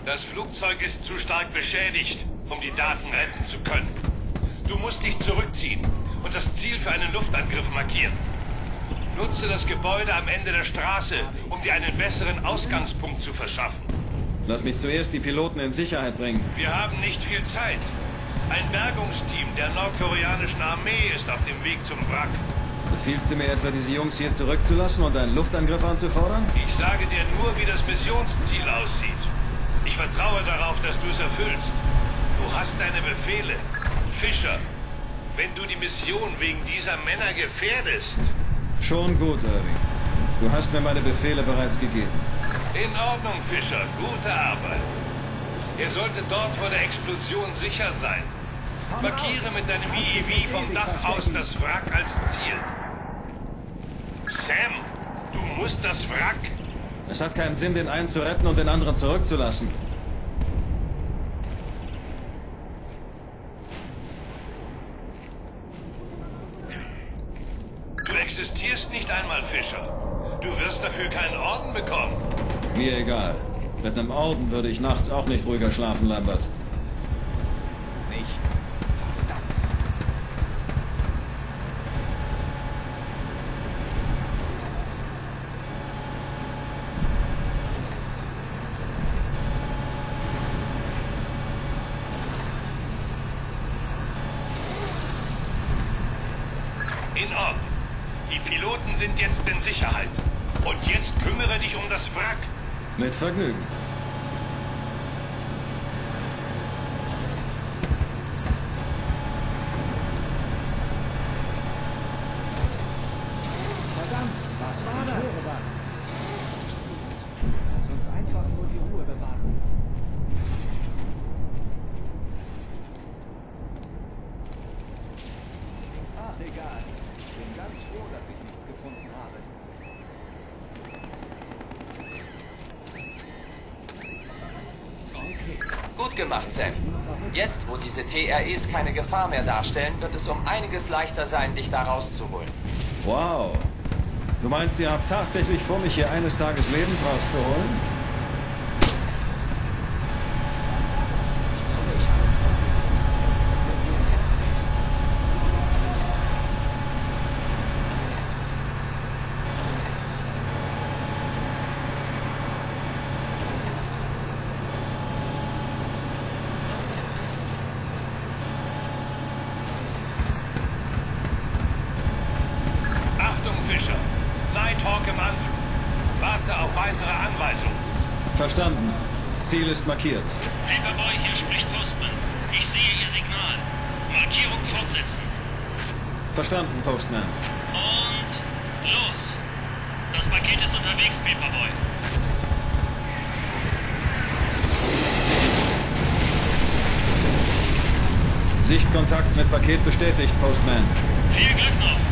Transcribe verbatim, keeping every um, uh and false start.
Das Flugzeug ist zu stark beschädigt, um die Daten retten zu können. Du musst dich zurückziehen und das Ziel für einen Luftangriff markieren. Nutze das Gebäude am Ende der Straße, um dir einen besseren Ausgangspunkt zu verschaffen. Lass mich zuerst die Piloten in Sicherheit bringen. Wir haben nicht viel Zeit. Ein Bergungsteam der nordkoreanischen Armee ist auf dem Weg zum Wrack. Befiehlst du mir etwa, diese Jungs hier zurückzulassen und einen Luftangriff anzufordern? Ich sage dir nur, wie das Missionsziel aussieht. Ich vertraue darauf, dass du es erfüllst. Du hast deine Befehle. Fischer, wenn du die Mission wegen dieser Männer gefährdest... Schon gut, Irving. Du hast mir meine Befehle bereits gegeben. In Ordnung, Fischer. Gute Arbeit. Ihr solltet dort vor der Explosion sicher sein. Markiere mit deinem I E V vom Dach aus das Wrack als Ziel. Sam, du musst das Wrack... Es hat keinen Sinn, den einen zu retten und den anderen zurückzulassen. Du existierst nicht einmal, Fischer. Du wirst dafür keinen Orden bekommen. Mir egal. Mit einem Orden würde ich nachts auch nicht ruhiger schlafen, Lambert. Nichts. Verdammt. In Ordnung. Die Piloten sind jetzt in Sicherheit. Und jetzt kümmere dich um das Wrack. Mit Vergnügen. Verdammt, was war das? Ich höre was. Lass uns einfach nur die Ruhe bewahren. Ach, egal. Ich bin ganz froh, dass ich nichts gefunden habe. Gut gemacht, Sam. Jetzt, wo diese T R Es keine Gefahr mehr darstellen, wird es um einiges leichter sein, dich da rauszuholen. Wow. Du meinst, ihr habt tatsächlich vor, mich hier eines Tages lebend rauszuholen? Fischer. Nighthawk im Anflug. Warte auf weitere Anweisungen. Verstanden. Ziel ist markiert. Paperboy, hier spricht Postman. Ich sehe Ihr Signal. Markierung fortsetzen. Verstanden, Postman. Und los. Das Paket ist unterwegs, Paperboy. Sichtkontakt mit Paket bestätigt, Postman. Viel Glück noch.